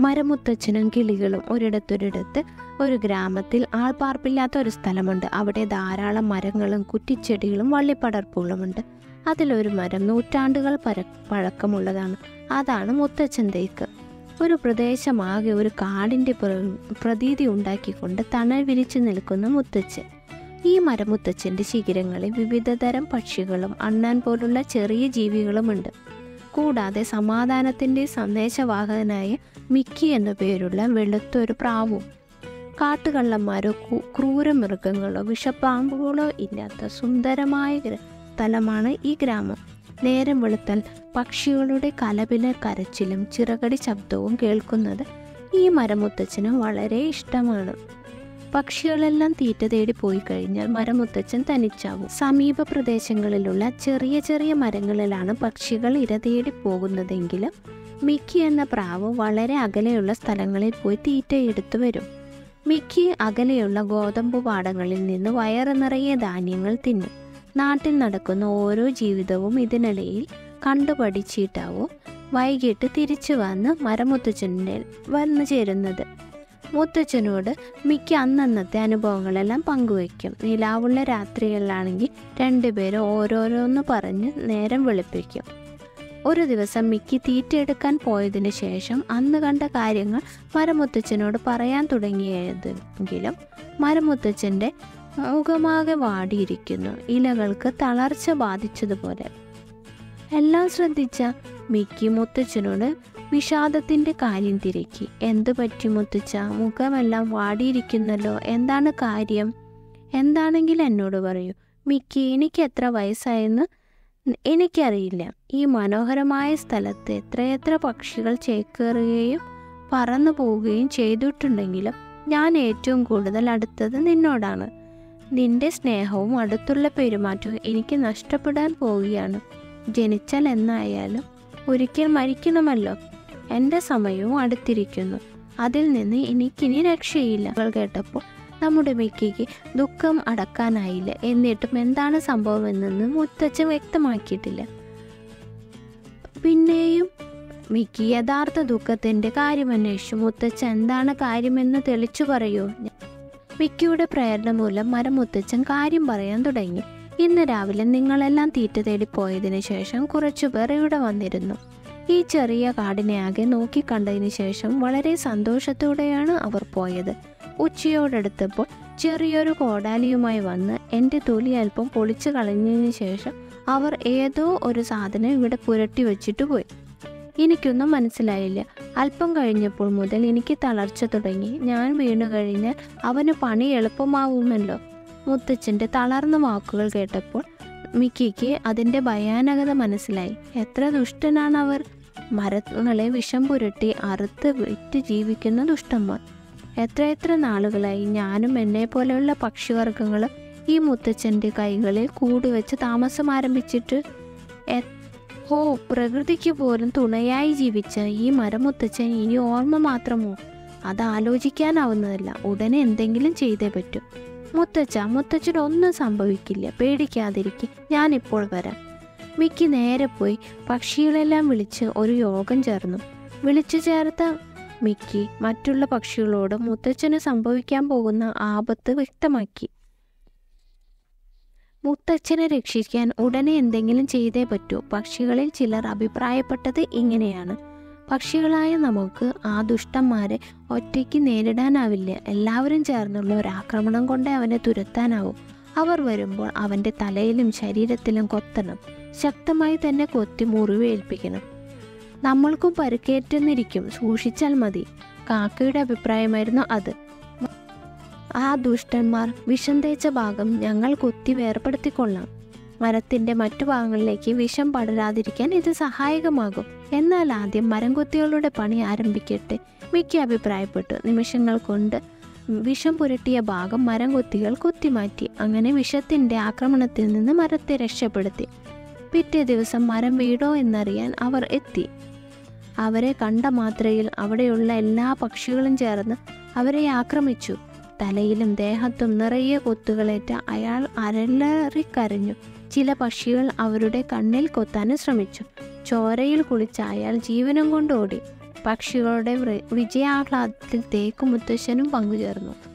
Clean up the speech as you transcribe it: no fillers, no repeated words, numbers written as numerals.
മരമുത്തച്ഛനും കിളികളും ഒരിടത്തൊരിടത്ത് ഒരു ഗ്രാമത്തിൽ ആൾപ്പാർപ്പില്ലാത്ത ഒരു സ്ഥലമുണ്ട്. അവിടെ ധാരാളം മരങ്ങളും കുറ്റിച്ചെടികളും വള്ളിപ്പടർപ്പുകളുമുണ്ട്. അതിലൊരു മരം നൂറ്റാണ്ടുകൾ പഴക്കമുള്ളതാണ്. അതാണ് മുത്തച്ഛൻ തേക്ക്. ഒരു പ്രദേശമാകെ ഒരു കാടിൻ്റെ പ്രതീതി ഉണ്ടാക്കിക്കൊണ്ട് തണൽ വിരിച്ചു നിൽക്കുന്ന മുത്തച്ഛൻ. ഈ മരമുത്തച്ഛൻ്റെ ശിഖരങ്ങളിൽ വിവിധതരം പക്ഷികളും അണ്ണാൻ പോലുള്ള ചെറിയ ജീവികളുമുണ്ട്. കൂടാതെ സമാധാനത്തിൻ്റെ സന്ദേശവാഹകനായ മിക്കി എന്നു പേരുള്ള വെളുത്തൊരു പ്രാവും. കാട്ടുകള്ളന്മാരോ ക്രൂരമൃഗങ്ങളോ വിഷപ്പാമ്പുകളോ ഇല്ലാത്ത സുന്ദരമായ സ്ഥലമാണ് ഈ ഗ്രാമം. നേരം വെളുത്താൽ പക്ഷികളുടെ കലപില കരച്ചിലും ചിറകടി ശബ്ദവും കേൾക്കുന്നത് ഈ മരമുത്തച്ഛന് വളരെ ഇഷ്ടമാണ്. പക്ഷികളെല്ലാം തീറ്റ തേടി പോയി കഴിഞ്ഞാൽ മരമുത്തച്ഛൻ തനിച്ചാവും. സമീപ പ്രദേശങ്ങളിലുള്ള ചെറിയ ചെറിയ മരങ്ങളിലാണ് പക്ഷികൾ ഇര തേടി പോകുന്നതെങ്കിലും മിക്കി എന്ന പ്രാവ് വളരെ അകലെയുള്ള സ്ഥലങ്ങളിൽ പോയി തീറ്റ എടുത്തു വരും. മിക്കി അകലെയുള്ള ഗോതമ്പ് പാടങ്ങളിൽ നിന്ന് വയറ് നിറയെ ധാന്യങ്ങൾ തിന്നും. നാട്ടിൽ നടക്കുന്ന ഓരോ ജീവിതവും ഇതിനിടയിൽ കണ്ടുപഠിച്ചിട്ടാവും വൈകിട്ട് തിരിച്ചു വന്ന് മരമുത്തച്ഛൻ്റെ വന്നു ചേരുന്നത്. മുത്തച്ഛനോട് മിക്ക അന്നന്നത്തെ അനുഭവങ്ങളെല്ലാം പങ്കുവയ്ക്കും. നിലാവുള്ള രാത്രികളിലാണെങ്കിൽ രണ്ടുപേരും ഓരോരോന്ന് പറഞ്ഞ് നേരം വെളുപ്പിക്കും. ഒരു ദിവസം മിക്കി തീറ്റയെടുക്കാൻ പോയതിനു ശേഷം അന്ന് കണ്ട കാര്യങ്ങൾ മരമുത്തച്ഛനോട് പറയാൻ തുടങ്ങിയതെങ്കിലും മരമുത്തച്ഛൻ്റെ മുഖമാകെ വാടിയിരിക്കുന്നു. ഇലകൾക്ക് തളർച്ച ബാധിച്ചതുപോലെ. എല്ലാം ശ്രദ്ധിച്ച മിക്കി മുത്തച്ഛനോട് വിഷാദത്തിൻ്റെ കാര്യം തിരക്കി. എന്തു പറ്റി മുത്തച്ഛ? മുഖമെല്ലാം വാടിയിരിക്കുന്നല്ലോ, എന്താണ് കാര്യം? എന്താണെങ്കിലും എന്നോട് പറയൂ. മിക്കി, എനിക്ക് എത്ര വയസ്സായെന്ന് എനിക്കറിയില്ല. ഈ മനോഹരമായ സ്ഥലത്ത് എത്രയെത്ര പക്ഷികൾ ചേക്കേറുകയും പറന്നു പോവുകയും ചെയ്തിട്ടുണ്ടെങ്കിലും ഞാൻ ഏറ്റവും കൂടുതൽ അടുത്തത് നിന്നോടാണ്. നിന്റെ സ്നേഹവും അടുത്തുള്ള പെരുമാറ്റവും എനിക്ക് നഷ്ടപ്പെടാൻ പോവുകയാണ്. ജനിച്ചാൽ എന്നായാലും ഒരിക്കൽ മരിക്കണമല്ലോ. എൻ്റെ സമയവും അടുത്തിരിക്കുന്നു. അതിൽ നിന്ന് എനിക്കിനി രക്ഷയില്ല. കേട്ടപ്പോൾ നമ്മുടെ മിക്കിക്ക് ദുഃഖം അടക്കാനായില്ല. എന്നിട്ടും എന്താണ് സംഭവമെന്നൊന്നും മുത്തച്ഛൻ വ്യക്തമാക്കിയിട്ടില്ല. പിന്നെയും മിക്കി യഥാർത്ഥ ദുഃഖത്തിൻ്റെ കാര്യമന്വേഷിച്ചു. മുത്തച്ഛൻ എന്താണ് കാര്യമെന്ന് തെളിച്ചു പറയൂ. മിക്കിയുടെ പ്രേരണ മൂലം മരമുത്തച്ഛൻ കാര്യം പറയാൻ തുടങ്ങി. ഇന്ന് രാവിലെ നിങ്ങളെല്ലാം തീറ്റ തേടി പോയതിനു ശേഷം കുറച്ചുപേർ ഇവിടെ വന്നിരുന്നു. ഈ ചെറിയ കാടിനെ ആകെ നോക്കിക്കണ്ടതിന് ശേഷം വളരെ സന്തോഷത്തോടെയാണ് അവർ പോയത്. ഉച്ചയോടടുത്തപ്പോൾ ചെറിയൊരു കോടാലിയുമായി വന്ന് എൻ്റെ തൊലി അല്പം പൊളിച്ചു കളഞ്ഞതിന് ശേഷം അവർ ഏതോ ഒരു സാധനം ഇവിടെ പുരട്ടി വെച്ചിട്ട് പോയി. എനിക്കൊന്നും മനസ്സിലായില്ല. അല്പം കഴിഞ്ഞപ്പോൾ മുതൽ എനിക്ക് തളർച്ച തുടങ്ങി. ഞാൻ വീണു കഴിഞ്ഞാൽ അവന് പണി എളുപ്പമാവുമല്ലോ. മുത്തച്ഛൻ്റെ തളർന്ന വാക്കുകൾ കേട്ടപ്പോൾ മിക്കിക്ക് അതിൻ്റെ ഭയാനകത മനസ്സിലായി. എത്ര ദുഷ്ടനാണവർ! മരങ്ങളെ വിഷം പുരട്ടി അറുത്ത് വിറ്റ് ജീവിക്കുന്ന ദുഷ്ടന്മാർ. എത്ര നാളുകളായി ഞാനും എന്നെ പോലെയുള്ള പക്ഷിവർഗങ്ങളും ഈ മുത്തച്ഛൻ്റെ കൈകളിൽ കൂടുവെച്ച് താമസം ആരംഭിച്ചിട്ട്. പ്രകൃതിക്ക് പോലും തുണയായി ജീവിച്ച ഈ മരമുത്തച്ഛൻ ഇനി ഓർമ്മ മാത്രമോ? അത് ആലോചിക്കാനാവുന്നതല്ല. ഉടനെ എന്തെങ്കിലും ചെയ്തേ പറ്റൂ. മുത്തച്ഛനൊന്നും സംഭവിക്കില്ല, പേടിക്കാതിരിക്കും. ഞാനിപ്പോൾ വരാം. മിക്കി നേരെ പോയി പക്ഷികളെല്ലാം വിളിച്ച് ഒരു യോഗം ചേർന്നു. വിളിച്ചു ചേർത്ത മിക്കി മറ്റുള്ള പക്ഷികളോട് മുത്തച്ഛന് സംഭവിക്കാൻ പോകുന്ന ആപത്ത് വ്യക്തമാക്കി. മുത്തച്ഛനെ രക്ഷിക്കാൻ ഉടനെ എന്തെങ്കിലും ചെയ്തേ പറ്റൂ. പക്ഷികളിൽ ചിലർ അഭിപ്രായപ്പെട്ടത് ഇങ്ങനെയാണ്: പക്ഷികളായ നമുക്ക് ആ ദുഷ്ടന്മാരെ ഒറ്റയ്ക്ക് നേരിടാനാവില്ല. എല്ലാവരും ചേർന്നുള്ള ഒരാക്രമണം കൊണ്ട് അവനെ തുരത്താനാവും. അവർ വരുമ്പോൾ അവൻ്റെ തലയിലും ശരീരത്തിലും കൊത്തണം. ശക്തമായി തന്നെ കൊത്തി മുറിവേൽപ്പിക്കണം. നമ്മൾക്കും പരുക്കേറ്റെന്നിരിക്കും, സൂക്ഷിച്ചാൽ മതി. കാക്കയുടെ അഭിപ്രായമായിരുന്നു അത്. ആ ദുഷ്ടന്മാർ വിഷം തേച്ച ഭാഗം ഞങ്ങൾ കൊത്തി വേർപെടുത്തിക്കൊള്ളാം. മരത്തിൻ്റെ മറ്റു ഭാഗങ്ങളിലേക്ക് വിഷം പടരാതിരിക്കാൻ ഇത് സഹായകമാകും. എന്നാൽ ആദ്യം മരം കൊത്തികളുടെ പണി ആരംഭിക്കട്ടെ, മിക്കി അഭിപ്രായപ്പെട്ടു. നിമിഷങ്ങൾ കൊണ്ട് വിഷം പുരട്ടിയ ഭാഗം മരം കൊത്തികൾ കൊത്തിമാറ്റി. അങ്ങനെ വിഷത്തിൻ്റെ ആക്രമണത്തിൽ നിന്ന് മരത്തെ രക്ഷപ്പെടുത്തി. പിറ്റേ ദിവസം മരം വീണോ എന്നറിയാൻ അവർ എത്തി. അവരെ കണ്ട മാത്രയിൽ അവിടെയുള്ള എല്ലാ പക്ഷികളും ചേർന്ന് അവരെ ആക്രമിച്ചു. തലയിലും ദേഹത്തും നിറയെ കൊത്തുകളേറ്റ അയാൾ അരലറിക്കരഞ്ഞു. ചില പക്ഷികൾ അവരുടെ കണ്ണിൽ കൊത്താനും ശ്രമിച്ചു. ചോരയിൽ കുളിച്ച അയാൾ ജീവനം കൊണ്ട് ഓടി. പക്ഷികളുടെ വിജയാഹ്ലാദത്തിൽ തേക്കുമുത്തശ്ശനും പങ്കുചേർന്നു.